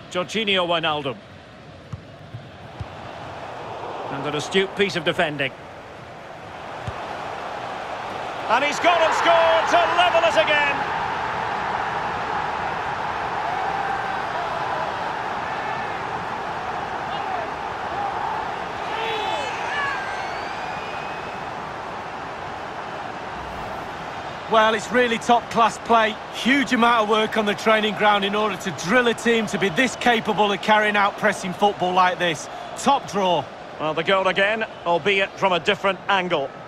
Jorginho Wijnaldum. And an astute piece of defending. And he's gone and scored to level us again. Well, it's really top-class play. Huge amount of work on the training ground in order to drill a team to be this capable of carrying out pressing football like this. Top draw. Well, the goal again, albeit from a different angle.